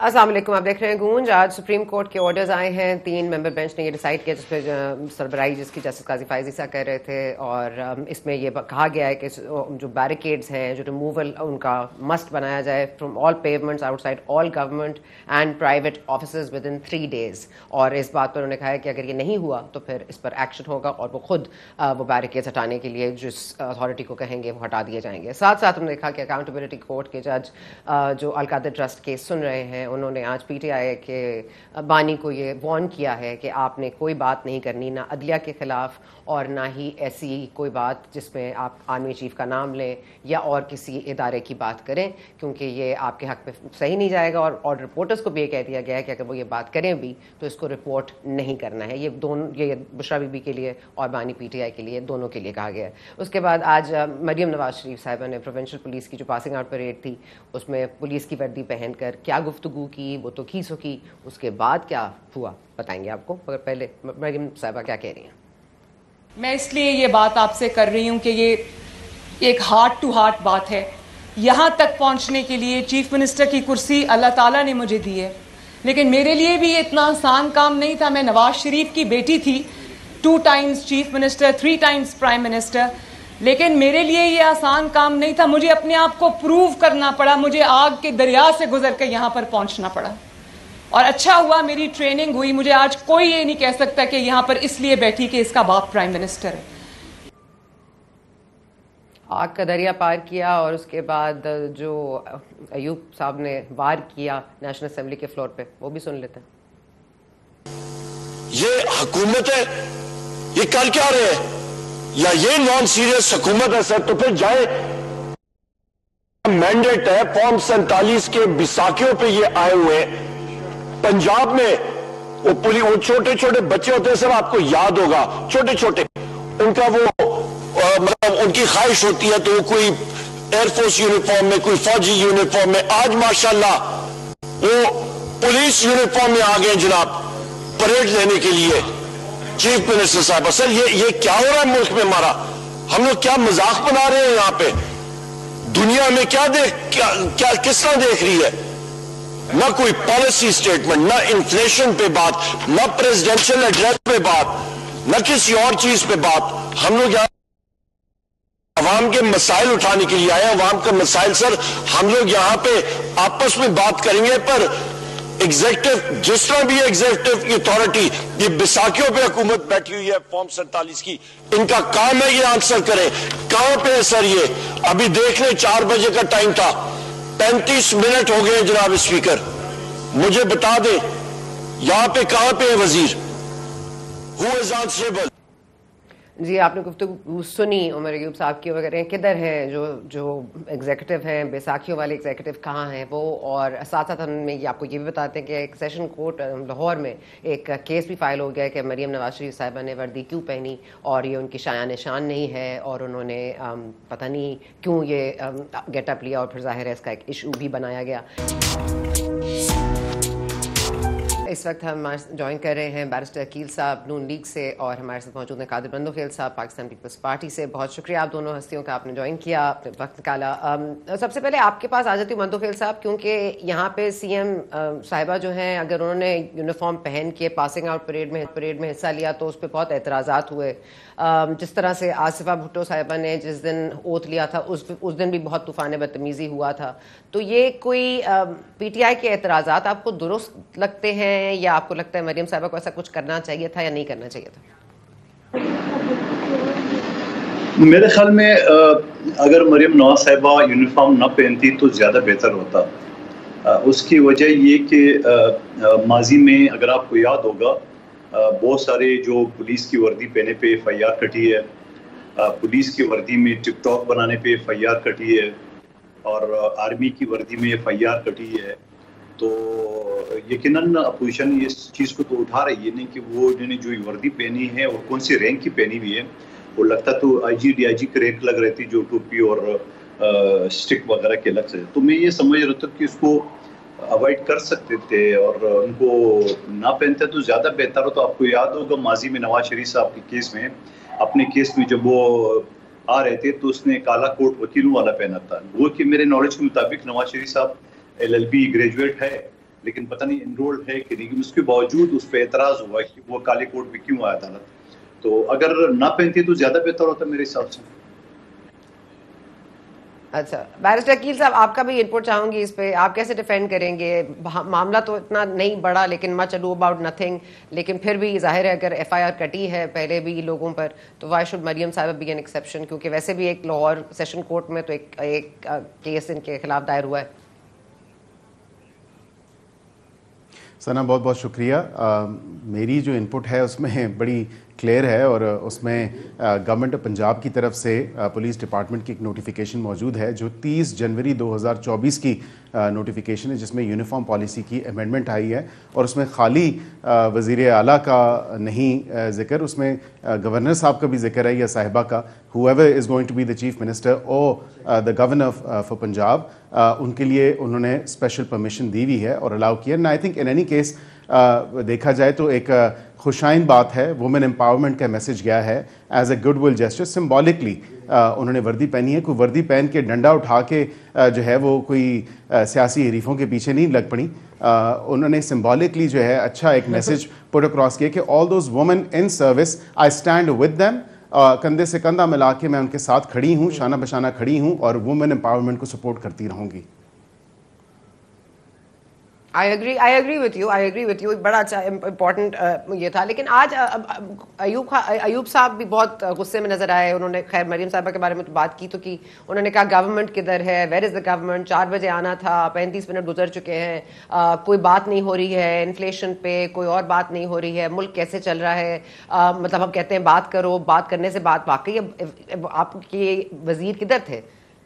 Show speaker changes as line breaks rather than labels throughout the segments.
अस्सलाम वालेकुम, आप देख रहे हैं गूंज। आज सुप्रीम कोर्ट के ऑर्डर्स आए हैं। 3 मेंबर बेंच ने ये डिसाइड किया, जिस पर सरबराही जिसकी जस्टिस काजी फायज़ ईसा कर रहे थे, और इसमें ये कहा गया है कि जो बैरिकेड्स हैं, जो रिमूवल उनका मस्ट बनाया जाए from all pavements outside all government and private offices within 3 days। और इस बात पर उन्होंने कहा है कि अगर ये नहीं हुआ तो फिर इस पर एक्शन होगा और वो खुद वो बैरिकेड्स हटाने के लिए जिस अथॉरिटी को कहेंगे वो हटा दिए जाएंगे। साथ साथ हमने देखा कि अकाउंटेबिलिटी कोर्ट के जज जो अल-कादिर ट्रस्ट केस सुन रहे हैं, उन्होंने आज पीटीआई के बानी को ये वार्न किया है कि आपने कोई बात नहीं करनी, ना अदलिया के खिलाफ और ना ही ऐसी कोई बात जिसमें आप आर्मी चीफ का नाम लें या और किसी इदारे की बात करें, क्योंकि ये आपके हक में सही नहीं जाएगा। और रिपोर्टर्स को भी ये कह दिया गया है कि अगर वो ये बात करें भी तो इसको रिपोर्ट नहीं करना है। ये बुशरा बीबी के लिए और बानी पीटीआई के लिए, दोनों के लिए कहा गया है। उसके बाद आज मरियम नवाज शरीफ साहिबा ने प्रोविंशियल पुलिस की जो पासिंग आउट परेड थी उसमें पुलिस की वर्दी पहनकर क्या गुफ्तगू की, वो तो खींचो की, उसके बाद क्या हुआ बताएंगे आपको। मगर पहले मरियम साहिबा क्या कह रही हैं।
मैं इसलिए ये बात आपसे कर रही हूँ कि ये एक हार्ट टू हार्ट बात है। यहाँ तक पहुँचने के लिए चीफ मिनिस्टर की कुर्सी अल्लाह ताला ने मुझे दी है, लेकिन मेरे लिए भी ये इतना आसान काम नहीं था। मैं नवाज शरीफ की बेटी थी, 2 times chief minister, 3 times prime minister, लेकिन मेरे लिए ये आसान काम नहीं था। मुझे अपने आप को प्रूव करना पड़ा, मुझे आग के दरिया से गुजर कर यहाँ पर पहुँचना पड़ा। और अच्छा हुआ मेरी ट्रेनिंग हुई। मुझे आज कोई ये नहीं कह सकता कि यहाँ पर इसलिए बैठी कि इसका बाप प्राइम मिनिस्टर है।
आग का दरिया पार किया और उसके बाद जो अयूब साहब ने वार किया नेशनल असेंबली के फ्लोर पे, वो भी सुन लेते हैं।
ये हुकूमत है, ये कर क्या रहे हैं, या ये नॉन सीरियस हुकूमत है सर? तो फिर जाए, मैंडेट है फॉर्म 47 के बिसाखियों पे ये आए हुए हैं। पंजाब में वो छोटे छोटे बच्चे होते हैं सर, आपको याद होगा, छोटे छोटे, उनका वो मतलब उनकी ख्वाहिश होती है तो वो कोई एयरफोर्स यूनिफॉर्म में, कोई फौजी यूनिफॉर्म में, आज माशाल्लाह वो पुलिस यूनिफॉर्म में आ गए जनाब, परेड लेने के लिए। चीफ मिनिस्टर साहब, सर ये क्या हो रहा है मुल्क में हमारा? हम लोग क्या मजाक बना रहे हैं यहाँ पे? दुनिया में क्या किस तरह देख रही है? ना कोई पॉलिसी स्टेटमेंट, ना इन्फ्लेशन पे बात, ना प्रेसिडेंशियल एड्रेस पे बात, ना किसी और चीज पे बात। हम लोग यहाँ अवाम के मसाइल उठाने के लिए आए हैं। अवाम का मसाइल सर हम लोग यहाँ पे आपस में बात करेंगे, पर एग्जीक्यूटिव जिस तरह भी एग्जीक्यूटिव की अथॉरिटी, ये बिसाखियों पे हुकूमत बैठी हुई है फॉर्म 47 की, इनका काम है ये आंसर करें। कहां पे है सर ये? अभी देख ले, 4 बजे का टाइम था, 35 मिनट हो गए जनाब स्पीकर, मुझे बता दें यहां पे कहां पे है वजीर? Who is answerable?
जी, आपने गुफ्तगू सुनी उमर अयूब साहब की वगैरह, किधर हैं जो एग्जीक्यूटिव हैं, बैसाखियों वाले एग्जीक्यूटिव कहाँ हैं वो? और साथ साथ हम ये आपको ये भी बताते हैं कि एक सेशन कोर्ट लाहौर में एक केस भी फाइल हो गया है कि मरियम नवाज शरीफ साहिबा ने वर्दी क्यों पहनी और ये उनकी शाया निशान नहीं है, और उन्होंने पता नहीं क्यों ये गेटअप लिया, और फिर जाहिर है इसका एक इशू भी बनाया गया। इस वक्त हम ज्वाइन कर रहे हैं बैरिस्टर अकील साहब नून लीग से, और हमारे साथ मौजूद हैं कादिर बंदोखेल साहब पाकिस्तान पीपल्स पार्टी से। बहुत शुक्रिया आप दोनों हस्तियों का, आपने ज्वाइन किया, आपने वक्त निकाला। सबसे पहले आपके पास आ जाती हूँ बंदोखेल साहब, क्योंकि यहाँ पे सीएम साहिबा जो हैं, अगर उन्होंने यूनिफॉर्म पहन के पासिंग आउट परेड में हिस्सा लिया तो उस पर बहुत एतराज़ात हुए। जिस तरह से आसिफा भुट्टो साहिबा ने जिस दिन ओथ लिया था उस दिन भी बहुत तूफान बदतमीज़ी हुआ था। तो ये कोई पीटीआई के एतराज़ात आपको दुरुस्त लगते हैं, या आपको लगता है मरियम साहिबा को ऐसा कुछ करना चाहिए था या नहीं करना चाहिए था?
मेरे ख्याल में अगर मरियम नवाज साहिबा यूनिफॉर्म ना पहनती तो ज़्यादा बेहतर होता। उसकी वजह ये कि माजी में अगर आपको याद होगा, बहुत सारे जो पुलिस की वर्दी पहने पे FIR कटी है, पुलिस की वर्दी में टिकटॉक बनाने पे FIR कटी है, और आर्मी की वर्दी में FIR कटी है। तो यकीनन अपोजिशन इस चीज़ को तो उठा रही है नहीं कि वो इन्होंने जो वर्दी पहनी है और कौन सी रैंक की पहनी हुई है, वो लगता तो IG DIG की रैंक लग रही थी, जो टोपी और स्टिक वगैरह के लग से। तो मैं ये समझ रहा था कि इसको अवॉइड कर सकते थे और उनको ना पहनते तो ज़्यादा बेहतर हो। तो आपको याद होगा माजी में नवाज शरीफ साहब के केस में, अपने केस में जब वो आ रहे थे तो उसने काला कोट वकीलों वाला पहना था। वो कि मेरे नॉलेज के मुताबिक नवाज शरीफ साहब LLB ग्रेजुएट है, लेकिन पता नहीं इनरोल्ड है कि नहीं, उसके बावजूद उस पर एतराज हुआ कि वो काले कोट में क्यों आया अदालत। तो अगर ना पहनती तो ज्यादा बेहतर होता मेरे हिसाब से।
अच्छा, बैरिस्टर अकील साहब, आपका भी इनपुट चाहूंगी इस पे। आप कैसे डिफेंड करेंगे? मामला तो इतना नहीं बड़ा, लेकिन मच अडू अबाउट नथिंग, लेकिन फिर भी जाहिर है अगर एफआईआर कटी है पहले भी लोगों पर, तो वाई शुड मरियम साहिबा बी एन एक्सेप्शन? क्योंकि वैसे भी एक लाहौर सेशन कोर्ट में तो एक केस इनके खिलाफ दायर हुआ है।
सना, बहुत बहुत शुक्रिया। मेरी जो इनपुट है उसमें बड़ी क्लियर है और उसमें गवर्नमेंट ऑफ पंजाब की तरफ से पुलिस डिपार्टमेंट की एक नोटिफिकेशन मौजूद है जो 30 जनवरी 2024 की नोटिफिकेशन है, जिसमें यूनिफॉर्म पॉलिसी की अमेंडमेंट आई है और उसमें खाली वज़ीर आला का नहीं जिक्र, उसमें गवर्नर साहब का भी जिक्र है या साहिबा का, whoever is going to be the chief minister और द गवर्नर फॉर पंजाब, उनके लिए उन्होंने स्पेशल परमिशन दी हुई है और अलाउ किया। And I think in any case देखा जाए तो एक खुशाइन बात है, वुमेन एम्पावरमेंट का मैसेज गया है as a goodwill gesture. Symbolically उन्होंने वर्दी पहनी है, कोई वर्दी पहन के डंडा उठा के जो है वो कोई सियासी हरीफों के पीछे नहीं लग पड़ी। उन्होंने सिम्बॉलिकली जो है अच्छा एक मैसेज पुट अक्रॉस किया कि all those women in service, I stand with them, कंधे से कंधा मिला के मैं उनके साथ खड़ी हूँ, शाना बशाना खड़ी हूँ और वुमेन एम्पावरमेंट को सपोर्ट करती रहूँगी।
I agree with you. बड़ा अच्छा इम्पोर्टेंट ये था। लेकिन आज अयूब साहब भी बहुत गुस्से में नजर आए। उन्होंने खैर मरियम साहिबा के बारे में तो बात की तो की, उन्होंने कहा गवर्नमेंट किधर है, वेयर इज द गवर्नमेंट? 4 बजे आना था, 35 मिनट गुजर चुके हैं, कोई बात नहीं हो रही है इन्फ्लेशन पे, कोई और बात नहीं हो रही है, मुल्क कैसे चल रहा है। मतलब हम कहते हैं बात करो, बात करने से बात, वाकई आपके वजीर किधर थे?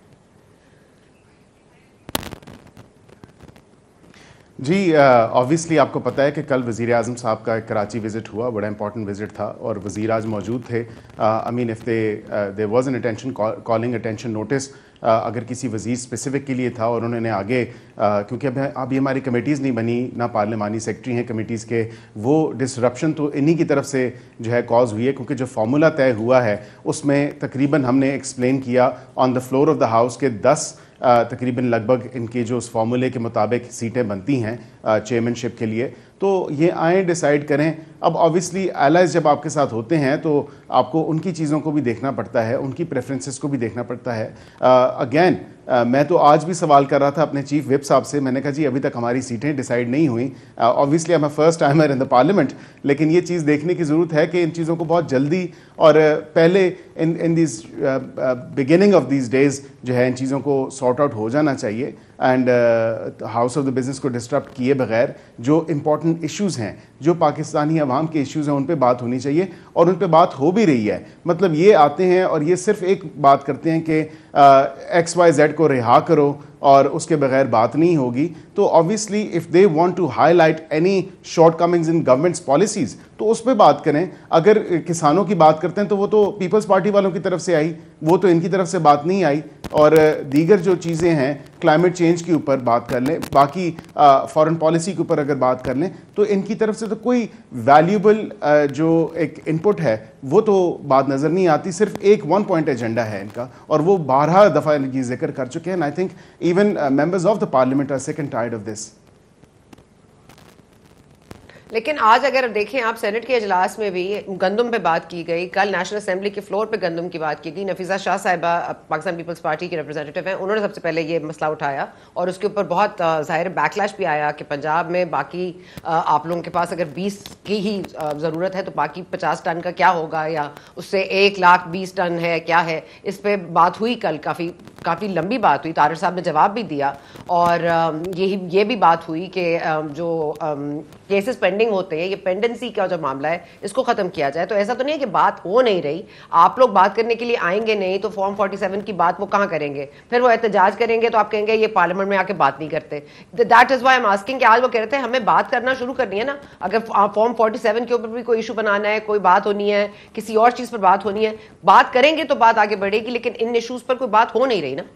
जी, ऑब्वियसली आपको पता है कि कल वज़ीर आज़म साहब का एक कराची विज़िट हुआ, बड़ा इंपॉर्टेंट विज़िट था और वज़ीर आज मौजूद थे। I mean if there was an attention calling attention notice, अगर किसी वज़ीर स्पेसिफिक के लिए था और उन्होंने आगे क्योंकि अभी हमारी कमेटीज़ नहीं बनी, ना पार्लिमानी सेक्रेटरी हैं कमेटीज़ के, वो डिसरप्शन तो इन्हीं की तरफ से जो है कॉज हुई है, क्योंकि जो फार्मूला तय हुआ है उसमें तकरीबन हमने एक्सप्लेन किया on the floor of the house के 10 तकरीबन लगभग इनकी जो उस फार्मूले के मुताबिक सीटें बनती हैं चेयरमैनशिप के लिए, तो ये आए डिसाइड करें। अब ऑब्वियसली एलाइज जब आपके साथ होते हैं तो आपको उनकी चीज़ों को भी देखना पड़ता है, उनकी प्रेफरेंसेस को भी देखना पड़ता है। अगेन मैं तो आज भी सवाल कर रहा था अपने चीफ विप साहब से, मैंने कहा जी अभी तक हमारी सीटें डिसाइड नहीं हुई। Obviously I am first timer in the parliament, लेकिन ये चीज़ देखने की ज़रूरत है कि इन चीज़ों को बहुत जल्दी और पहले in this beginning of these days जो है इन चीज़ों को सॉर्ट आउट हो जाना चाहिए and house of the business को डिस्टर्ब किए बगैर जो इंपॉर्टेंट इश्यूज़ हैं, जो पाकिस्तानी अवाम के इश्यूज़ हैं, उन पे बात होनी चाहिए और उन पे बात हो भी रही है। मतलब ये आते हैं और ये सिर्फ एक बात करते हैं कि XYZ को रिहा करो और उसके बगैर बात नहीं होगी। तो obviously if they want to highlight any shortcomings in government's policies तो उस पर बात करें। अगर किसानों की बात करते हैं तो वो तो पीपल्स पार्टी वालों की तरफ से आई, वो तो इनकी तरफ से बात नहीं आई। और दीगर जो चीज़ें हैं क्लाइमेट चेंज के ऊपर बात कर लें, बाकी फॉरेन पॉलिसी के ऊपर अगर बात कर लें, तो इनकी तरफ से तो कोई वैल्यूबल जो एक इनपुट है वो तो बात नज़र नहीं आती। सिर्फ एक 1 पॉइंट एजेंडा है इनका और वो 12 दफ़ा इनकी जिक्र कर चुके हैं। I think even members of the parliament are sick and tired of this.
लेकिन आज अगर देखें आप, सेनेट के इजलास में भी गंदम पे बात की गई, कल नेशनल असेंबली के फ्लोर पे गंदम की बात की गई। नफीसा शाह साहिबा पाकिस्तान पीपल्स पार्टी की रिप्रेजेंटेटिव हैं, उन्होंने सबसे पहले ये मसला उठाया और उसके ऊपर बहुत ज़ाहिर बैकलैश भी आया कि पंजाब में बाकी आप लोगों के पास अगर 20 की ही ज़रूरत है तो बाकी 50 टन का क्या होगा, या उससे 1,20,000 टन है, क्या है। इस पर बात हुई कल, काफ़ी लंबी बात हुई, तारिर साहब ने जवाब भी दिया और ये भी बात हुई कि जो केसेस पेंडिंग होते हैं, ये पेंडेंसी का जो मामला है इसको खत्म किया जाए। तो ऐसा तो नहीं है कि बात हो नहीं रही, आप लोग बात करने के लिए आएंगे नहीं तो फॉर्म 47 की बात वो कहाँ करेंगे, फिर वो एहतजाज करेंगे तो आप कहेंगे ये पार्लियामेंट में आके बात नहीं करते। That is why I am asking कि आज वो कह रहे थे हमें बात करना शुरू करनी है ना। अगर फॉर्म 47 के ऊपर भी कोई इशू बनाना है, कोई बात होनी है, किसी और चीज पर बात होनी है, बात करेंगे तो बात आगे बढ़ेगी, लेकिन इन इशूज पर कोई बात हो नहीं रही ना।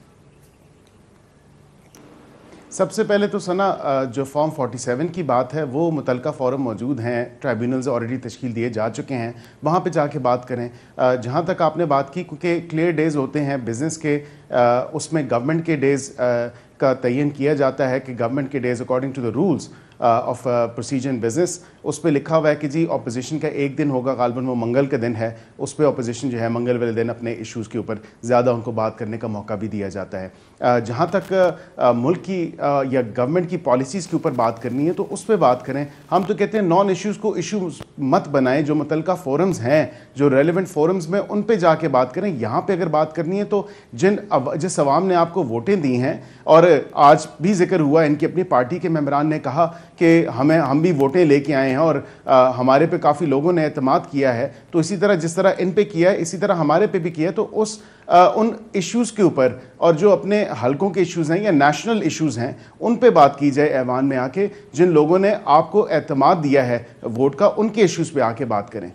सबसे पहले तो सना जो फॉर्म 47 की बात है वो मुतलका फ़ोरम मौजूद हैं, ट्राइब्यूनल्स ऑलरेडी तश्कील दिए जा चुके हैं, वहाँ पे जाके बात करें। जहाँ तक आपने बात की, क्योंकि क्लियर डेज़ होते हैं बिज़नेस के, उसमें गवर्नमेंट के डेज़ का तयन किया जाता है कि गवर्नमेंट के days according to the rules of procedure in business, उस पर लिखा हुआ है कि जी अपोजिशन का एक दिन होगा, गालबन वो मंगल का दिन है, उस पर अपोजिशन जो है मंगल वाले दिन अपने इश्यूज़ के ऊपर ज़्यादा उनको बात करने का मौका भी दिया जाता है। जहाँ तक मुल्क की या गवर्नमेंट की पॉलिसीज़ के ऊपर बात करनी है तो उस पर बात करें। हम तो कहते हैं नॉन इश्यूज़ को इशूज़ मत बनाएं, जो मुतल्लिका फोरम्स हैं, जो रेलिवेंट फोरम्स में उन पे जाके बात करें। यहाँ पे अगर बात करनी है तो जिस अवाम ने आपको वोटें दी हैं, और आज भी जिक्र हुआ इनकी अपनी पार्टी के मेंबरान ने कहा कि हम भी वोटें लेके आए हैं और हमारे पे काफ़ी लोगों ने एतमाद किया है, तो इसी तरह जिस तरह इन पे किया है इसी तरह हमारे पे भी किया है। तो उन इश्यूज़ के ऊपर और जो अपने हलकों के इश्यूज़ हैं या नेशनल इश्यूज़ हैं उन पे बात की जाए ऐवान में आके। जिन लोगों ने आपको एतमाद दिया है वोट का, उनके इश्यूज़ पे आके बात करें।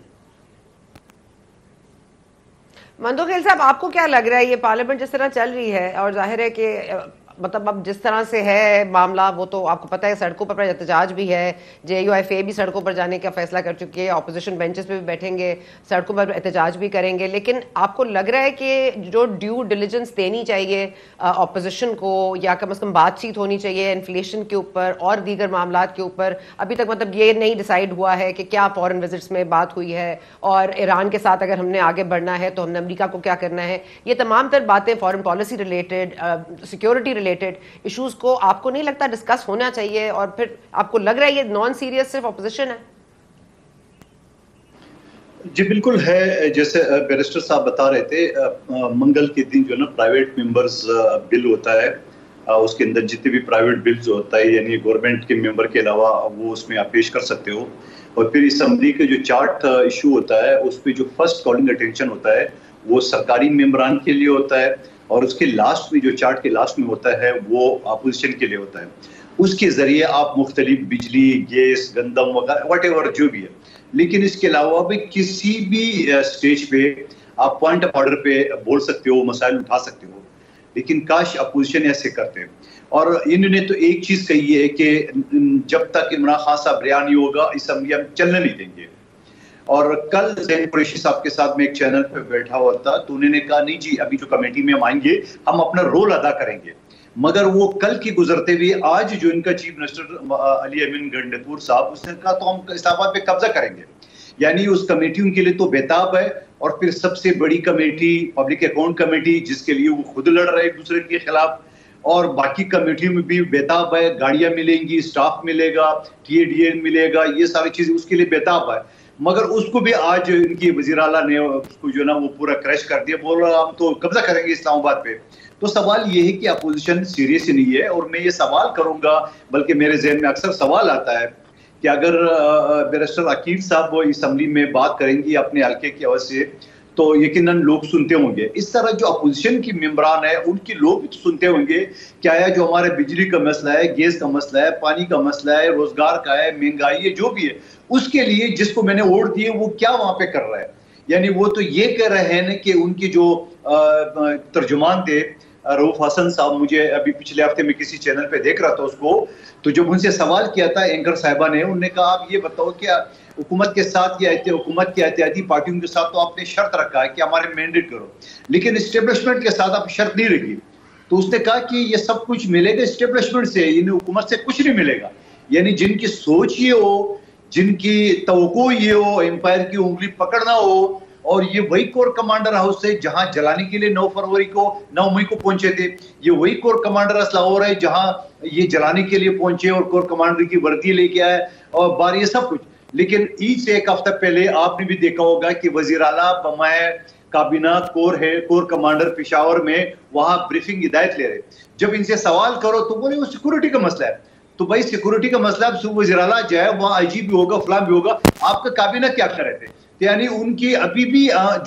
मंदोखेल साहब, आपको क्या लग रहा है ये पार्लियामेंट जिस तरह चल रही है, और जाहिर है कि मतलब अब जिस तरह से है मामला, वो तो आपको पता है सड़कों पर एहतजाज भी है, JUIFA भी सड़कों पर जाने का फैसला कर चुकी है, अपोजिशन बेंचेस पे भी बैठेंगे, सड़कों पर एहतजाज भी करेंगे। लेकिन आपको लग रहा है कि जो ड्यू डिलिजेंस देनी चाहिए अपोजिशन को, या कम से कम बातचीत होनी चाहिए इन्फ्लेशन के ऊपर और दीगर मामला के ऊपर, अभी तक मतलब ये नहीं डिसाइड हुआ है कि क्या फॉरेन विजिट्स में बात हुई है, और ईरान के साथ अगर हमने आगे बढ़ना है तो हमने अमेरिका को क्या करना है, ये तमाम तर बातें foreign policy related, security related issues को आपको नहीं लगता डिस्कस होना चाहिए? और फिर आपको लग रहा है ये नॉन सीरियस सिर्फ ऑपोजिशन है?
जी बिल्कुल है। जैसे बैरिस्टर साहब बता रहे थे, मंगल के दिन जो है ना प्राइवेट मेंबर्स बिल होता है, उसके अंदर जितने भी प्राइवेट बिल्स होता है यानी गवर्नमेंट के मेंबर के अलावा वो उसमें आप पेश कर सकते हो। और फिर असेंबली के जो चार्ट इशू होता है उस पर जो फर्स्ट कॉलिंग अटेंशन होता है वो सरकारी मेंबरान के लिए होता है, और उसके लास्ट में जो चार्ट के लास्ट में होता है वो अपोजिशन के लिए होता है। उसके जरिए आप मुख्तलिफ बिजली, गैस, गंदम वगैरह व्हाटएवर जो भी है, लेकिन इसके अलावा भी किसी भी स्टेज पे आप पॉइंट ऑफ ऑर्डर पे बोल सकते हो, मसाइल उठा सकते हो। लेकिन काश अपोजिशन ऐसे करते। और इन्होंने तो एक चीज कही है कि जब तक इमरान खान साहब रिहा नहीं होगा असेंबली हम चलने नहीं देंगे। और कल ज़ैन कुरैशी साहब के साथ में एक चैनल पे बैठा हुआ था तो उन्होंने कहा नहीं जी अभी जो कमेटी में हम आएंगे हम अपना रोल अदा करेंगे। मगर वो कल की गुजरते हुए आज जो इनका चीफ मिनिस्टर अली अमीन गंडतूर साहब, उसने कहा तो हम इस्लामाबाद पे कब्जा करेंगे। यानी उस कमेटी उनके लिए तो बेताब है। और फिर सबसे बड़ी कमेटी पब्लिक अकाउंट कमेटी, जिसके लिए वो खुद लड़ रहे हैं एक दूसरे के खिलाफ, और बाकी कमेटियों में भी बेताब है। गाड़ियां मिलेंगी, स्टाफ मिलेगा, TADA मिलेगा, ये सारी चीजें उसके लिए बेताब है। मगर उसको भी आज इनकी वजीर आला ने उसको जो ना वो पूरा क्रैश कर दिया, बोल रहा हम तो कब्जा करेंगे इस्लामाबाद पे। तो सवाल ये है कि अपोजिशन सीरियस ही नहीं है। और मैं ये सवाल करूंगा, बल्कि मेरे जहन में अक्सर सवाल आता है कि अगर बैरिस्टर अकील साहब वो असेंबली में बात करेंगी अपने हल्के की वजह से तो यकीनन लोग सुनते होंगे। इस तरह जो अपोजिशन की मेंबरान है उनकी लोग भी तो सुनते होंगे क्या है, जो हमारे बिजली का मसला है, गैस का मसला है, पानी का मसला है, रोजगार का है, महंगाई है, जो भी है, उसके लिए जिसको मैंने वोट दिए वो क्या वहां पे कर रहा है। यानी वो तो ये कह रहे हैं कि उनके जो तर्जुमान थे रऊफ हसन साहब, मुझे अभी पिछले हफ्ते में किसी चैनल पे देख रहा था उसको, तो जब उनसे सवाल किया था एंकर साहिबा ने, उन्होंने कहा आप ये बताओ कि हुकूमत के साथ या हुकूमत की एहतियाती पार्टियों के साथ तो आपने शर्त रखा है कि हमारे मैंडेट करो, लेकिन एस्टेब्लिशमेंट के साथ आप शर्त नहीं रखी। तो उसने कहा कि ये सब कुछ मिलेगा एस्टेब्लिशमेंट से, इन्हें हुकूमत से कुछ नहीं मिलेगा। यानी जिनकी सोच ये हो, जिनकी तवक्को ये हो, एम्पायर की उंगली पकड़ना हो, और ये वही कोर कमांडर हाउस है जहां जलाने के लिए 9 मई को पहुंचे थे। ये वही कोर कमांडर हाउस लाहौर है जहां ये जलाने के लिए पहुंचे और कोर कमांडर की वर्दी लेके आए और बार ये सब कुछ। लेकिन ईद से एक हफ्ता पहले आपने भी देखा होगा कि वजीर आला बमाए काबीना कोर कमांडर पेशावर में वहां ब्रीफिंग हिदायत ले रहे। जब इनसे सवाल करो तो बोले वो सिक्योरिटी का मसला है। तो भाई सिक्योरिटी का मसला वजीर आला जो है वहां IG भी होगा, फलां भी होगा, आपका काबीना क्या कर रहे थे? यानी उनकी अभी भी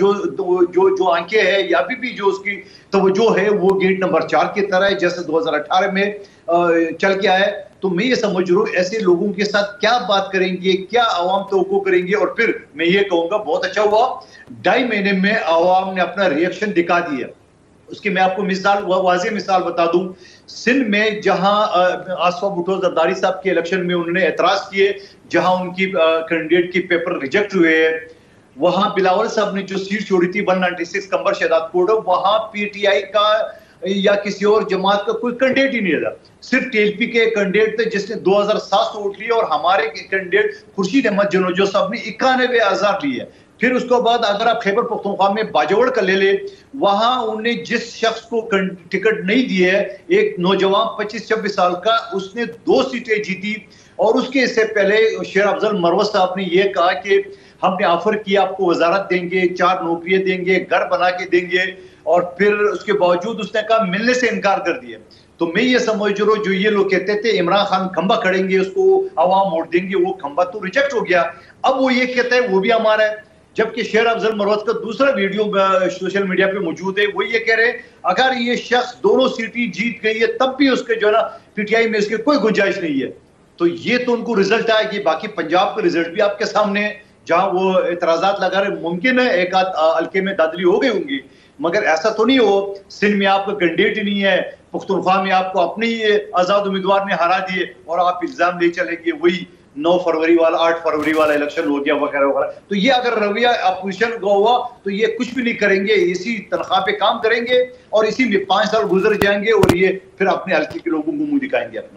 जो आंखें है या अभी भी जो उसकी तवज्जो है वो गेट नंबर 4 की तरह है जैसे 2018 में चल के आया। तो मैं ये समझ रहा हूँ ऐसे लोगों के साथ क्या बात करेंगे, क्या आवाम तवक्को करेंगे। और फिर मैं ये कहूंगा बहुत अच्छा हुआ 2.5 महीने में आवाम ने अपना रिएक्शन दिखा दिया। उसकी मैं आपको वाज़ेह मिसाल बता दूं, सिंध में जहां आसफा भुट्टो जरदारी साहब के इलेक्शन में उन्होंने एतराज किए, जहां उनकी कैंडिडेट की पेपर रिजेक्ट हुए, वहां बिलावल साहब ने जो सीट छोड़ी थी 196 कंबर शहदाद कोड, वहां PTI का या किसी और जमात का कोई कैंडिडेट ही नहीं था। सिर्फ टीएलपी के कैंडिडेट थे जिसने 2700 वोट लिए, और हमारे कैंडिडेट खुर्शीद अहमद जनोजो साहब ने 91,000 लिए। फिर उसके बाद अगर आप खैबर पख्तूनख्वा में बाजवड़ का ले ले, वहां उन्होंने जिस शख्स को टिकट नहीं दिए है, एक नौजवान 25-26 साल का, उसने 2 सीटें जीती। और उसके इससे पहले शेर अफजल मरवत साहब ने यह कहा कि हमने ऑफर किया, आपको वजारत देंगे, 4 नौकरियां देंगे, घर बना के देंगे, और फिर उसके बावजूद उसने कहा मिलने से इनकार कर दिया। तो मैं ये समझ रहा हूँ, जो ये लोग कहते थे इमरान खान खंबा खड़ेंगे, उसको अवाम वोट देंगे, वो खंबा तो रिजेक्ट हो गया। अब वो ये कहते हैं वो भी हमारा है। जबकि शेर अफजल मरवत का दूसरा वीडियो सोशल मीडिया पे मौजूद है, वो ये कह रहे हैं अगर ये शख्स दोनों सीटें जीत गई है तब भी उसके जो है ना पीटीआई में इसके कोई गुंजाइश नहीं है। तो ये तो उनको रिजल्ट आएगी। बाकी पंजाब का रिजल्ट भी आपके सामने है, जहां वो एतराजात लगा रहे, मुमकिन है एक आध हल्के में दादली हो गई होंगी, मगर ऐसा तो नहीं हो सिंध में आपका कैंडिडेट ही नहीं है, पुख्तनख्वा में आपको अपने ही आजाद उम्मीदवार ने हरा दिए, और आप इल्जाम ले चलेंगे वही 9 फरवरी वाला 8 फरवरी वाला इलेक्शन हो गया वगैरह वगैरह। तो ये अगर रवैया अपोजिशन का हुआ तो ये कुछ भी नहीं करेंगे, इसी तनख्वाह पे काम करेंगे और इसी में 5 साल गुजर जाएंगे और ये फिर अपने हल्के के लोगों को मुंह दिखाएंगे अपना।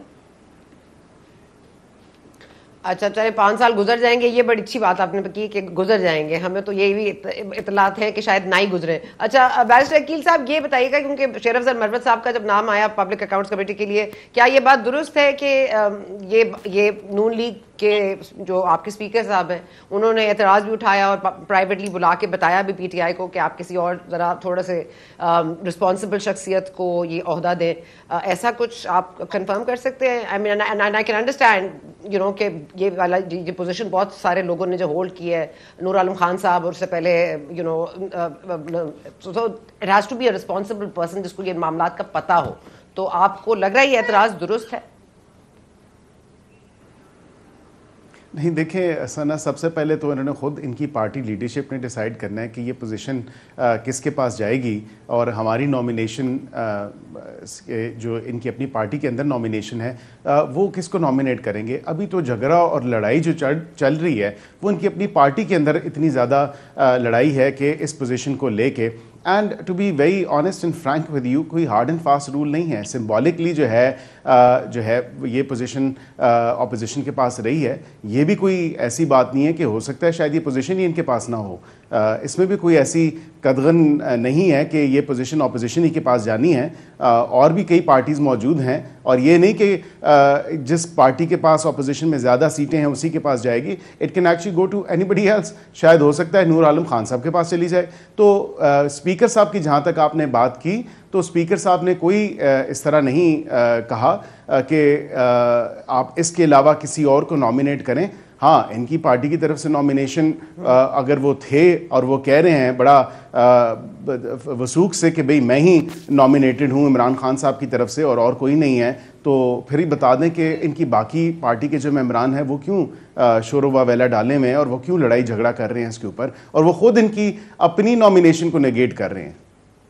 अच्छा, चाहे 5 साल गुजर जाएंगे, ये बड़ी अच्छी बात आपने की कि गुजर जाएंगे। हमें तो ये भी इतलात है कि शायद ना ही गुजरे। अच्छा बैरिस्टर अकील साहब, ये बताइएगा क्योंकि शेर अफजल मरवत साहब का जब नाम आया पब्लिक अकाउंट्स कमेटी के लिए, क्या ये बात दुरुस्त है कि ये नून लीग के जो आपके स्पीकर साहब हैं उन्होंने एतराज़ भी उठाया और प्राइवेटली बुला के बताया भी पीटीआई को कि आप किसी और ज़रा थोड़ा से रिस्पॉन्सिबल शख्सियत को ये ओहदा दें? ऐसा कुछ आप कंफर्म कर सकते हैं? I mean I can understand you know कि ये पोजीशन बहुत सारे लोगों ने जो होल्ड की है, नूर आलम खान साहब और उससे पहले you know, so it has to be a responsible person जिसको ये मामलात का पता हो। तो आपको लग रहा है ये एतराज़ दुरुस्त है?
नहीं, देखिए सना, सबसे पहले तो इन्होंने खुद, इनकी पार्टी लीडरशिप ने डिसाइड करना है कि ये पोजीशन किसके पास जाएगी, और हमारी नॉमिनेशन जो इनकी अपनी पार्टी के अंदर नॉमिनेशन है वो किसको नॉमिनेट करेंगे। अभी तो झगड़ा और लड़ाई जो चल रही है वो इनकी अपनी पार्टी के अंदर इतनी ज़्यादा लड़ाई है कि इस पोजीशन को लेके, and to be very honest and frank with you, कोई हार्ड एंड फास्ट रूल नहीं है। सिम्बॉलिकली जो है ये पोजीशन ऑपोजिशन के पास रही है, ये भी कोई ऐसी बात नहीं है कि हो सकता है शायद ये पोजीशन ही इनके पास ना हो। इसमें भी कोई ऐसी कदगन नहीं है कि ये पोजीशन ऑपोजिशन ही के पास जानी है। और भी कई पार्टीज़ मौजूद हैं, और ये नहीं कि जिस पार्टी के पास ऑपोजिशन में ज़्यादा सीटें हैं उसी के पास जाएगी। It can actually go to anybody else. शायद हो सकता है नूर आलम खान साहब के पास चली जाए। तो स्पीकर साहब की जहाँ तक आपने बात की, तो स्पीकर साहब ने कोई इस तरह नहीं कहा कि आप इसके अलावा किसी और को नॉमिनेट करें। हाँ, इनकी पार्टी की तरफ से नॉमिनेशन अगर वो थे और वो कह रहे हैं बड़ा वसूख से कि भाई मैं ही नॉमिनेटेड हूँ इमरान खान साहब की तरफ से और कोई नहीं है, तो फिर ही बता दें कि इनकी बाकी पार्टी के जो मेंबरान हैं वो क्यों शोर वावेला डाले में हैं और वो क्यों लड़ाई झगड़ा कर रहे हैं इसके ऊपर, और वो खुद इनकी अपनी नॉमिनेशन को नेगेट कर रहे हैं।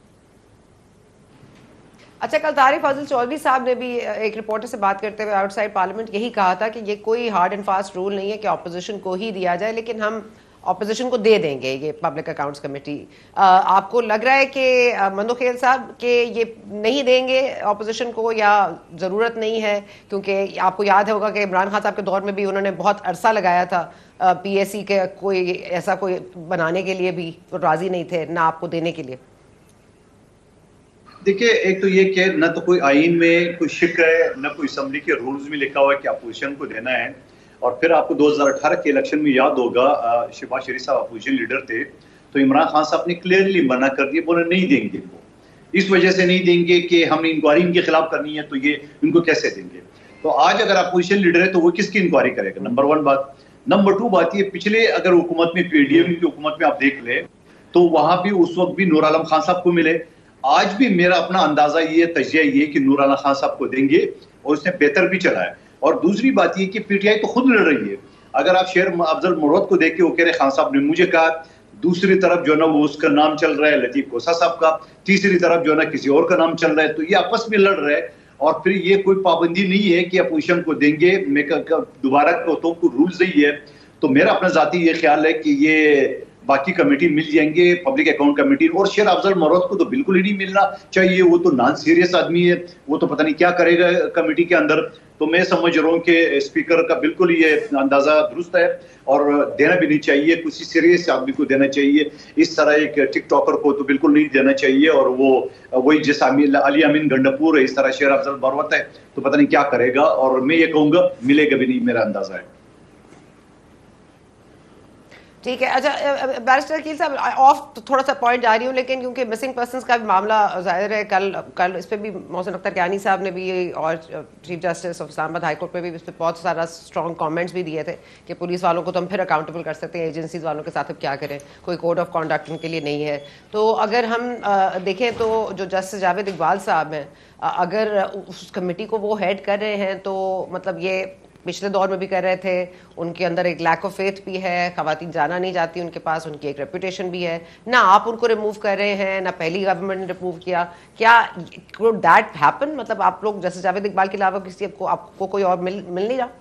अच्छा, कल तारिक फजल चौधरी साहब ने भी एक रिपोर्टर से बात करते हुए आउटसाइड पार्लियामेंट यही कहा था कि ये कोई हार्ड एंड फास्ट रूल नहीं है कि ऑपोजिशन को ही दिया जाए, लेकिन हम ऑपोजिशन को दे देंगे ये पब्लिक अकाउंट्स कमेटी। आपको लग रहा है कि मंदोखेल साहब के ये नहीं देंगे ऑपोजिशन को, या ज़रूरत नहीं है? क्योंकि आपको याद होगा कि इमरान खान साहब के दौर में भी उन्होंने बहुत अरसा लगाया था पीएससी के कोई ऐसा कोई बनाने के लिए भी राज़ी नहीं थे, ना आपको देने के लिए।
देखिए, एक तो ये कि न तो कोई आईन में कोई शिक है, न कोई असम्बली के रूल्स में लिखा हुआ है कि अपोजिशन को देना है। और फिर आपको 2018 के इलेक्शन में याद होगा, शहबाज शरीफ साहब अपोजिशन लीडर थे, तो इमरान खान साहब ने क्लियरली मना कर दिया, बोले नहीं देंगे वो, इस वजह से नहीं देंगे कि हमने इंक्वायरी इनके खिलाफ करनी है, तो ये इनको कैसे देंगे। तो आज अगर अपोजिशन लीडर है तो वो किसकी इंक्वायरी करेगा? नंबर 1 बात। नंबर 2 बात, ये पिछले अगर हुकूमत में, पीडीएम की हुकूमत में आप देख ले तो वहां भी उस वक्त भी नूर आलम खान साहब को मिले। आज भी मेरा अपना अंदाजा ये, तजिया ये कि नूर आलम खान साहब को देंगे, और उसने बेहतर भी चला है। और दूसरी बात ये कि पीटीआई तो खुद लड़ रही है। अगर आप शेर अफजल मरवत को देख के, वो कह रहे खान साहब ने मुझे कहा, दूसरी तरफ जो है ना वो उसका नाम चल रहा है लतीफ कोसा साहब का, तीसरी तरफ जो है ना किसी और का नाम चल रहा है, तो ये आपस में लड़ रहे हैं। और फिर ये कोई पाबंदी नहीं है कि अपोजिशन को देंगे। मैं दोबारा कहता हूं, रूल्स नहीं है। तो मेरा अपना जाती ये ख्याल है कि ये बाकी कमेटी मिल जाएंगे, पब्लिक अकाउंट कमेटी, और शेर अफजल मरवत को तो बिल्कुल ही नहीं मिलना चाहिए। वो तो नॉन सीरियस आदमी है, वो तो पता नहीं क्या करेगा कमेटी के अंदर। तो मैं समझ रहा हूँ कि स्पीकर का बिल्कुल ये अंदाजा दुरुस्त है और देना भी नहीं चाहिए, किसी सीरियस आदमी को देना चाहिए। इस तरह एक टिकटॉकर को तो बिल्कुल नहीं देना चाहिए। और वो वही जैसा अली अमीन गंडापुर है, इस तरह शेर अफजल मरवत है, तो पता नहीं क्या करेगा। और मैं ये कहूंगा मिलेगा भी नहीं, मेरा अंदाजा है।
ठीक है। अच्छा बैरिस्टर अकील साहब, ऑफ तो थोड़ा सा पॉइंट जा रही हूँ, लेकिन क्योंकि मिसिंग पर्सनस का भी मामला जाहिर है, कल इस पर भी मोहसिन अख्तर कियानी साहब ने भी और chief justice of Islamabad high court पे भी इस पर बहुत सारा स्ट्रॉन्ग कमेंट्स भी दिए थे कि पुलिस वालों को तो हम फिर अकाउंटेबल कर सकते हैं, एजेंसीज वालों के साथ अब क्या करें, कोई कोड ऑफ कॉन्डक्ट उनके लिए नहीं है। तो अगर हम देखें तो जो जस्टिस जावेद इकबाल साहब हैं, अगर उस कमेटी को वो हेड कर रहे हैं तो मतलब ये पिछले दौर में भी कर रहे थे, उनके अंदर एक लैक ऑफ फेथ भी है, खवातीन जाना नहीं चाहती उनके पास, उनकी एक रेपुटेशन भी है, ना आप उनको रिमूव कर रहे हैं ना पहली गवर्नमेंट ने रिमूव किया। क्या कुड दैट हैपन? मतलब आप लोग जैसे जावेद इकबाल के अलावा किसी आपको कोई और मिल नहीं रहा?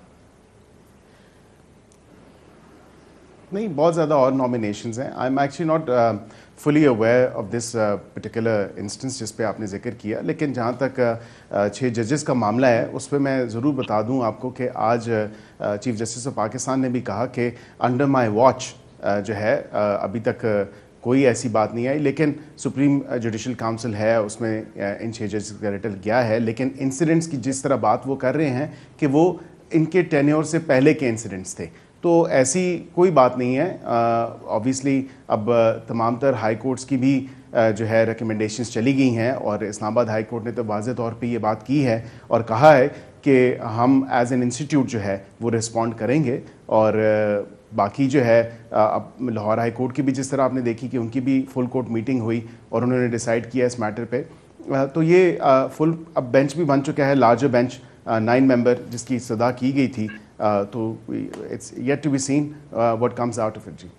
नहीं, बहुत ज़्यादा और नॉमिनेशंस हैं। I am actually not fully aware of this particular instance जिस पे आपने जिक्र किया, लेकिन जहाँ तक 6 जजेस का मामला है उस पर मैं ज़रूर बता दूँ आपको कि आज चीफ जस्टिस ऑफ पाकिस्तान ने भी कहा कि अंडर माई वॉच जो है अभी तक कोई ऐसी बात नहीं आई, लेकिन सुप्रीम जुडिशल काउंसिल है उसमें इन 6 जजेस का रिटल गया है। लेकिन इंसिडेंट्स की जिस तरह बात वो कर रहे हैं कि वो इनके टेन्योर से पहले के इंसिडेंट्स थे, तो ऐसी कोई बात नहीं है। ऑब्वियसली अब तमाम तर हाई कोर्ट्स की भी जो है रिकमेंडेशंस चली गई हैं और इस्लामाबाद हाई कोर्ट ने तो वाज़े तौर पे ये बात की है और कहा है कि हम एज एन इंस्टीट्यूट जो है वो रिस्पॉन्ड करेंगे। और बाकी जो है अब लाहौर हाई कोर्ट की भी जिस तरह आपने देखी कि उनकी भी फुल कोर्ट मीटिंग हुई और उन्होंने डिसाइड किया इस मैटर पे, तो ये फुल अब बेंच भी बन चुका है, लार्जर बेंच 9 मेंबर जिसकी सदा की गई थी। तो it's yet to be seen what comes out of it. जी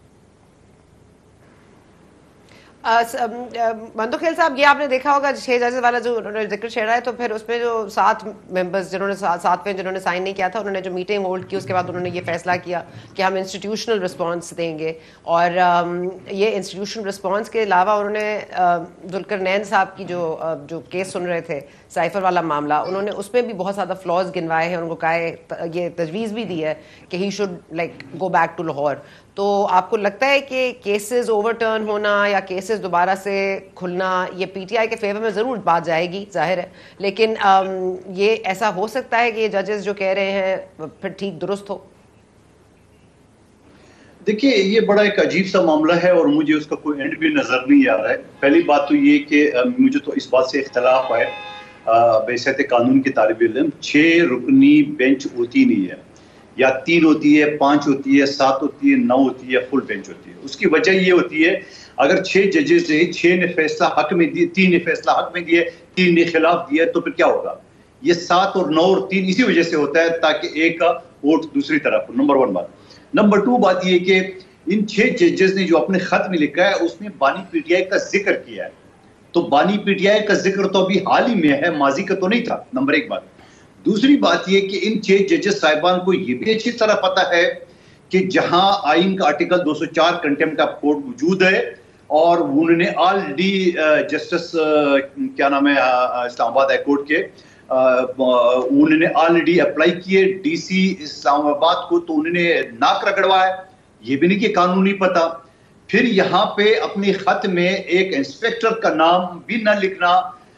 मंदोखेल साहब, ये आपने देखा होगा 6 जजेस वाला जो उन्होंने जिक्र छेड़ा है, तो फिर उसमें जो 7 मेंबर्स जिन्होंने साइन नहीं किया था, उन्होंने जो मीटिंग होल्ड की उसके बाद उन्होंने ये फैसला किया कि हम इंस्टीट्यूशनल रिस्पांस देंगे। और ये इंस्टीट्यूशनल रिस्पांस के अलावा उन्होंने जुल्करनैन साहब की जो केस सुन रहे थे साइफर वाला मामला, उन्होंने उसमें भी बहुत ज़्यादा फ्लॉज गिनवाए हैं, उनको कहा है, ये तजवीज़ भी दी है कि he should like go back to Lahore. तो आपको लगता है कि केसेस ओवरटर्न होना या केसेस दोबारा से खुलना, ये पीटीआई के फेवर में ज़रूर बात जाएगी जाहिर है, लेकिन ये ऐसा हो सकता है कि ये जजेस जो कह रहे हैं फिर ठीक दुरुस्त हो?
देखिए, ये बड़ा एक अजीब सा मामला है और मुझे उसका कोई एंड भी नजर नहीं आ रहा है। पहली बात तो ये कि मुझे तो इस बात से इख्तलाफ है, बैसियत कानून के तालिब इल्म 6 रुकनी बेंच होती नहीं है, या 3 होती है, 5 होती है, 7 होती है, 9 होती है, फुल बेंच होती है। उसकी वजह ये होती है, अगर 6 जजेस से 6 ने फैसला हक में दिए, 3 ने फैसला हक में दिए, 3 ने खिलाफ दिया, तो फिर क्या होगा? ये 7 और 9 और 3 इसी वजह से होता है ताकि एक का वोट दूसरी तरफ। नंबर 1 बात। नंबर 2 बात ये कि इन 6 जजेस ने जो अपने खत में लिखा है उसमें बानी पीटीआई का जिक्र किया है, तो बानी पीटीआई का जिक्र तो अभी हाल ही में है, माजी का तो नहीं था। नंबर 1 बात। दूसरी बात यह कि इन 6 जजेस साहिबान को यह भी अच्छी तरह पता है कि जहां आइन का आर्टिकल 204 कंटेम्प्ट ऑफ कोर्ट मौजूद है और उन्होंने ऑलरेडी जस्टिस क्या नाम है इस्लामाबाद हाई कोर्ट के उन्होंने ऑलरेडी अप्लाई किए डीसी इस्लामाबाद को, तो उन्होंने नाक रगड़वाया, ये भी नहीं कि कानूनी पता। फिर यहाँ पे अपने खत में एक इंस्पेक्टर का नाम भी न लिखना,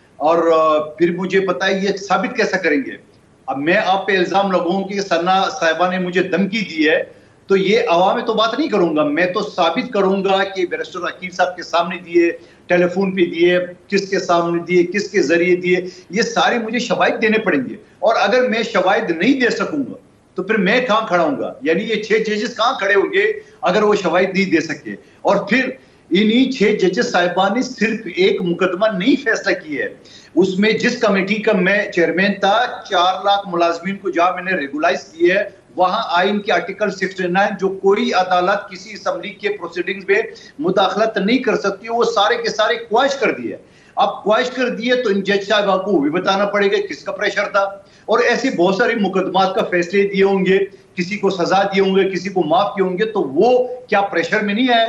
और फिर मुझे पता है ये साबित कैसा करेंगे। अब मैं आप पे इल्जाम लगाऊं कि सना साहिबा ने मुझे धमकी दी है, तो ये अवाम में तो बात नहीं करूंगा, मैं तो साबित करूंगा कि बैरिस्टर अकील साहब के सामने दिए, टेलीफोन पे दिए, किसके सामने दिए, किसके जरिए दिए, ये सारे मुझे शवाहिद देने पड़ेंगे। और अगर मैं शवाहिद नहीं दे सकूंगा तो फिर मैं कहां खड़ा हूंगा? यानी ये 6 जजेस कहां खड़े होंगे अगर वो शवाहिद नहीं दे सके। और फिर इन्हीं 6 जजेस साहिबान ने सिर्फ एक मुकदमा नहीं फैसला किया है, उसमें जिस कमेटी का मैं चेयरमैन था, 4 लाख मुलाजमीन को जहां मैंने रेगुलाइज किया है, वहां आइन के आर्टिकल 69 जो कोई अदालत किसी असम्बली के प्रोसीडिंग्स में मुदाखलत नहीं कर सकती, वो सारे के सारे क्वाश कर दिए। अब क्वाश कर दिए तो इन जज साहबा को भी बताना पड़ेगा किसका प्रेशर था, और ऐसे बहुत सारे मुकदमात का फैसले दिए होंगे, किसी को सजा दिए होंगे, किसी को माफ किए होंगे, तो वो क्या प्रेशर में नहीं आएगा?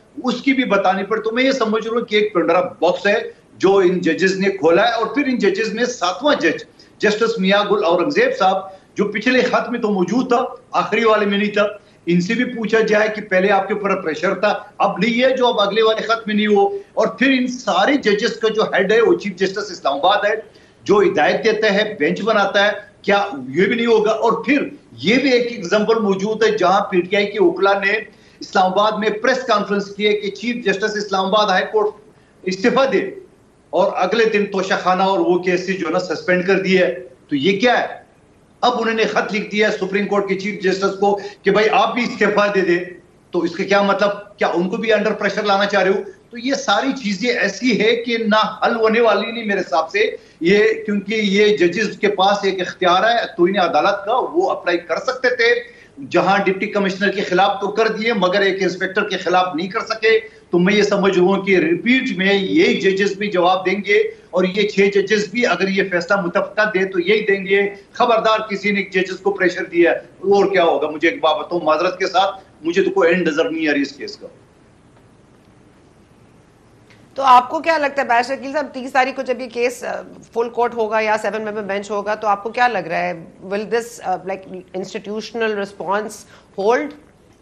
उसकी भी बतानी पड़े। तो मैं ये समझ रहा हूँ कि एक पंडोरा बॉक्स है जो इन जजेस ने खोला है, और फिर इन जजेस में 7वां जज जस्टिस मियां गुल औरंगजेब साहब, जो पिछले खत में तो मौजूद था, आखिरी वाले में नहीं था, इनसे भी पूछा जाए कि पहले आपके ऊपर प्रेशर था, अब नहीं है, जो अब अगले वाले खत में नहीं हो। और फिर इन सारे जजेस का जो हेड है वो चीफ जस्टिस इस्लामाबाद है, जो हिदायत देता है, बेंच बनाता है, क्या ये भी नहीं होगा? और फिर ये भी एक एग्जाम्पल मौजूद है जहां पीटीआई के वकला ने इस्लामाबाद में प्रेस कॉन्फ्रेंस की है कि chief justice Islamabad high court इस्तीफा दे, और अगले दिन तोशाखाना और वो केसेस जो है ना सस्पेंड कर दिए। तो ये क्या है? अब उन्होंने खत लिख दिया है सुप्रीम कोर्ट के चीफ जस्टिस को कि भाई आप भी इस्तीफा दे दे। तो इसके क्या मतलब, क्या उनको भी अंडर प्रेशर लाना चाह रहे हो? तो ये सारी चीजें ऐसी है कि ना हल होने वाली नहीं मेरे हिसाब से ये, क्योंकि ये जजेस के पास एक इख्तियार है तोइन अदालत का, वो अप्लाई कर सकते थे, जहां डिप्टी कमिश्नर के खिलाफ तो कर दिए मगर एक इंस्पेक्टर के खिलाफ नहीं कर सके। तो मैं ये समझ रहा हूं कि रिपीट में यही जजेस भी जवाब देंगे, और ये 6 जजेस भी अगर ये फैसला मुतफ़क़ा दे तो यही देंगे, खबरदार किसी ने जजेस को प्रेशर दिया और क्या होगा। मुझे एक बात बताऊं माजरत के साथ, मुझे तो कोई एंड नजर नहीं आ रही इस केस का।
तो आपको क्या लगता है बैरिस्टर शकील साहब, 30 तारीख को जब ये केस फुल कोर्ट होगा या 7 मेंबर बेंच होगा, तो आपको क्या लग रहा है, will this like institutional response hold?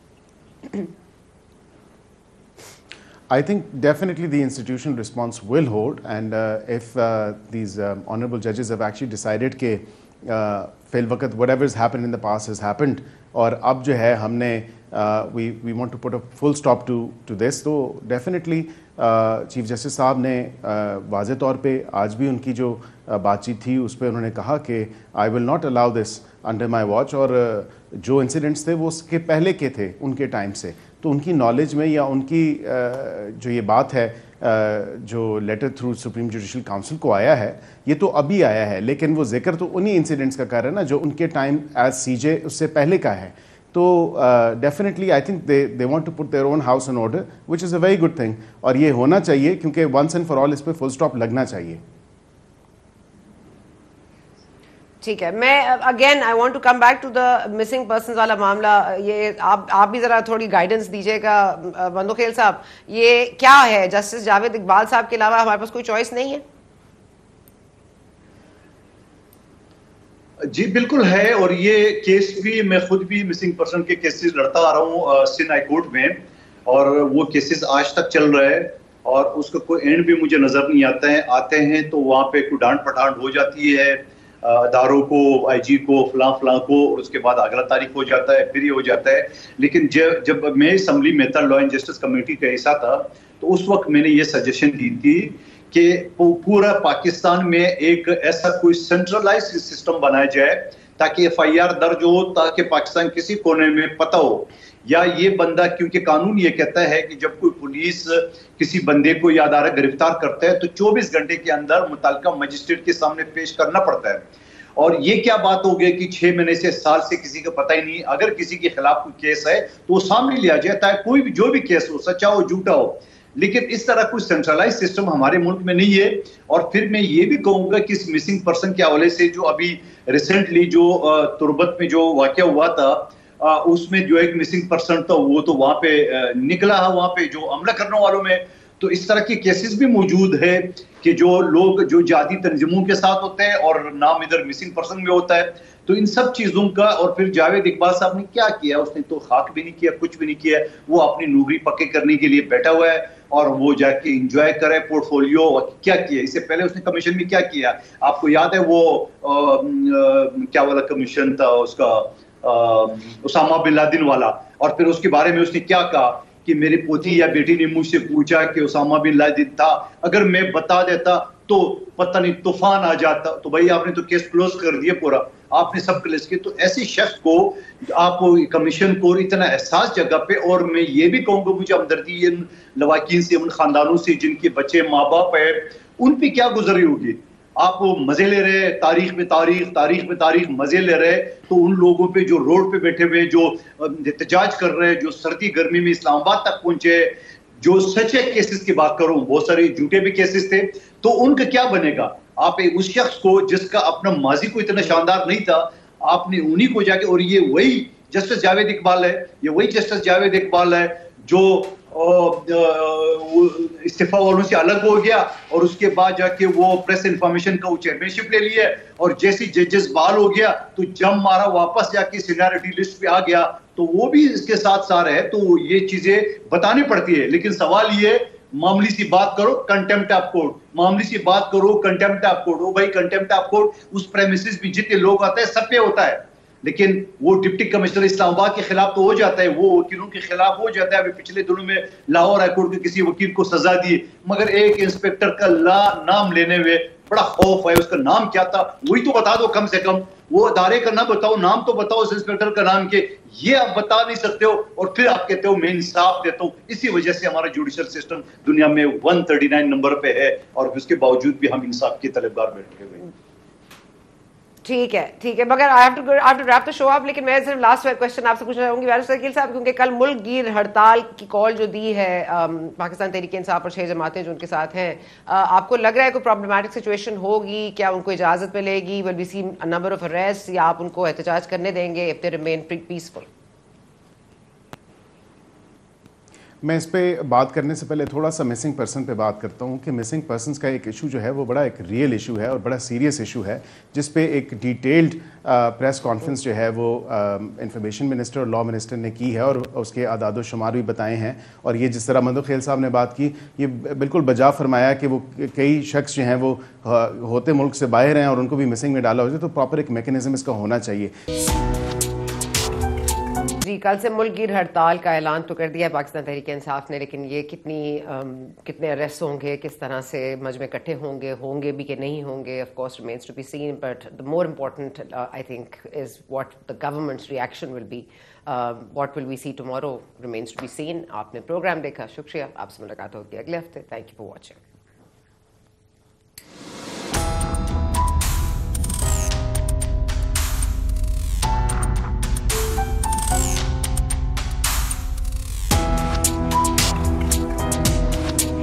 I think definitely the institutional response will hold, and if these honorable judges have actually decided कि फिल वक्त whatever has happened in the past has happened, और अब जो है हमने we want to put a full stop to this, तो definitely chief justice साहब ने वाज़े तौर पे आज भी उनकी जो बातचीत थी उस पर उन्होंने कहा कि I will not allow this under my watch, और जो इंसिडेंट्स थे वो उसके पहले के थे उनके टाइम से, तो उनकी नॉलेज में या उनकी जो ये बात है जो letter through supreme judicial council को आया है, ये तो अभी आया है, लेकिन वो जिक्र तो उन्हीं इंसिडेंट्स का कर रहा है ना जो उनके टाइम एज सीजे उससे पहले का है। तो definitely I think they want to put their own house in order, which is a very good thing, और ये होना चाहिए क्योंकि वंस एंड फॉर ऑल इस पर फुल स्टॉप लगना चाहिए।
ठीक है, मैं again I want to come back to the missing persons वाला मामला। ये आप भी जरा थोड़ी गाइडेंस दीजिएगा बंदोखेल साहब, ये क्या है? जस्टिस जावेद इकबाल साहब के अलावा हमारे पास कोई चॉइस नहीं है?
जी बिल्कुल है, और ये केस भी मैं खुद भी मिसिंग पर्सन के केसेस लड़ता आ रहा हूँ सिंध हाई कोर्ट में, और वो केसेस आज तक चल रहे हैं और उसका कोई एंड भी मुझे नजर नहीं आता है। आते हैं तो वहाँ पे कोई डांट पटांट हो जाती है अदारों को, आईजी को, फलां को, और उसके बाद अगला तारीख हो जाता है, फिर ये हो जाता है। लेकिन जब मैं असम्बली में था, लॉ एंड जस्टिस कमेटी का हिस्सा था, तो उस वक्त मैंने ये सजेशन दी थी कि पूरा पाकिस्तान में एक ऐसा कोई सेंट्रलाइज सिस्टम बनाया जाए ताकि एफआईआर दर्ज हो, ताकि पाकिस्तान किसी कोने में पता हो, या ये बंदा, क्योंकि कानून ये कहता है कि जब कोई पुलिस किसी बंदे को या अदारा गिरफ्तार करता है तो 24 घंटे के अंदर मुतल्लिका मजिस्ट्रेट के सामने पेश करना पड़ता है। और ये क्या बात हो गई कि 6 महीने से, साल से किसी को पता ही नहीं, अगर किसी के खिलाफ कोई केस है तो वो सामने लिया जाए, चाहे कोई भी जो भी केस हो, सच्चा हो झूठा हो। लेकिन इस तरह कोई सेंट्रलाइज सिस्टम हमारे मुल्क में नहीं है। और फिर मैं ये भी कहूंगा कि इस मिसिंग पर्सन के हवाले से जो अभी रिसेंटली जो तुर्बत में जो वाकया हुआ था, उसमें जो एक मिसिंग पर्सन था वो तो वहां पे निकला है, वहां पे जो हमला करने वालों में। तो इस तरह के केसेस भी मौजूद है कि जो लोग जो जाती तंजीमों के साथ होते हैं और नाम इधर मिसिंग पर्सन में होता है। तो इन सब चीजों का, और फिर जावेद इकबाल साहब ने क्या किया, उसने तो खाक भी नहीं किया, कुछ भी नहीं किया, वो अपनी नौकरी पक्के करने के लिए बैठा हुआ है और वो जाके एंजॉय करे पोर्टफोलियो। क्या किया इससे पहले उसने कमीशन में क्या किया, आपको याद है वो क्या वाला कमीशन था उसका, उसामा बिन लादेन वाला। और फिर उसके बारे में उसने क्या कहा कि मेरी पोती या बेटी ने मुझसे पूछा कि उसामा बिन लादेन था, अगर मैं बता देता तो पता नहीं तूफान आ जाता। तो भाई आपने तो केस क्लोज कर दिया पूरा, आपने सब क्लोज किया। तो ऐसे शख्स को आप कमीशन को इतना एहसास जगह पे, और मैं ये भी कहूंगा मुझे हमदर्दी इन लवाकिन से, उन खानदानों से जिनके बच्चे माँ बाप है, उन पे क्या गुजरी होगी। आप मजे ले रहे, तारीख में तारीख मजे ले रहे, तो उन लोगों पे जो रोड पे बैठे हुए, जो एहतजाज कर रहे हैं, जो सर्दी गर्मी में इस्लामाबाद तक पहुंचे, जो सच्चे केसेस की बात करूं, बहुत सारे झूठे भी केसेस थे, तो उनका क्या बनेगा। आप उस शख्स को जिसका अपना माजी को इतना शानदार नहीं था, आपने उन्हीं को जाके, और ये वही जस्टिस जावेद इकबाल है, ये वही जस्टिस जावेद इकबाल है जो इस्तीफा वालों से अलग हो गया और उसके बाद जाके वो प्रेस इंफॉर्मेशन का वो चेयरमैनशिप ले लिया और जैसे जजेस बहाल हो गया तो जम मारा वापस जाके सीनियरिटी लिस्ट पे आ गया, तो वो भी इसके साथ साथ है। तो ये चीजें बतानी पड़ती है, लेकिन सवाल ये मामूली सी बात करो कंटेम्प्ट ऑफ कोर्ट, मामूली सी बात करो कंटेम्प्ट ऑफ कोर्ट। ओ भाई कंटेम्प्ट ऑफ कोर्ट उस प्रेमिसेस भी जितने लोग आते हैं सब पे होता है, लेकिन वो डिप्टी कमिश्नर इस्लामाबाद के खिलाफ तो हो जाता है, वो वकीलों के खिलाफ हो जाता है। अभी पिछले दिनों में लाहौर हाईकोर्ट के किसी वकील को सजा दी, मगर एक इंस्पेक्टर का नाम लेने में बड़ा खौफ है। उसका नाम क्या था वही तो बता दो कम से कम, वो अदारे का नाम बताओ, नाम तो बताओ उस इंस्पेक्टर का नाम के, ये आप बता नहीं सकते हो और फिर आप कहते हो मैं इंसाफ देता हूं। इसी वजह से हमारा जुडिशियल सिस्टम दुनिया में 139 नंबर पे है और उसके बावजूद भी हम इंसाफ के तलबगार बैठे हुए हैं।
ठीक है, मगर I have to wrap the show up. लेकिन मैं सिर्फ लास्ट क्वेश्चन आपसे पूछना चाहूंगी बैरिस्टर शकील साहब, क्योंकि कल मुल्क गिर हड़ताल की कॉल जो दी है पाकिस्तान तहरीक इंसाफ और 6 जमातें जो उनके साथ हैं, आपको लग रहा है कोई प्रॉब्लमैटिक सिचुएशन होगी? क्या उनको इजाजत मिलेगी? Will we see a number of arrest, या आप उनको एहतजाज करने देंगे इफ दे रिमेन पीसफुल?
मैं इस पे बात करने से पहले थोड़ा सा मिसिंग पर्सन पे बात करता हूँ कि मिसिंग पर्सनस का एक इशू जो है वो बड़ा एक रियल इशू है और बड़ा सीरियस इशू है, जिस पे एक डिटेल्ड प्रेस कॉन्फ्रेंस जो है वो इंफॉर्मेशन मिनिस्टर और लॉ मिनिस्टर ने की है और उसके आदाद शुमार भी बताए हैं। और ये जिस तरह मंदो खेल साहब ने बात की, ये बिल्कुल बजा फरमाया कि वो कई शख्स जो हैं वो होते मुल्क से बाहर हैं और उनको भी मिसिंग में डाला हो जाए, तो प्रॉपर एक मैकेनिज्म इसका होना चाहिए।
जी, कल से मुल्क गिर हड़ताल का ऐलान तो कर दिया है पाकिस्तान तहरीक इंसाफ ने, लेकिन ये कितने अरेस्ट होंगे, किस तरह से मजमे इकट्ठे होंगे भी कि नहीं होंगे, of course remains to be seen. But the more important I think is what the government's reaction will be. What will we see tomorrow remains to be seen. आपने प्रोग्राम देखा, शुक्रिया। आपसे मुलाकात होगी अगले हफ्ते। Thank you for watching.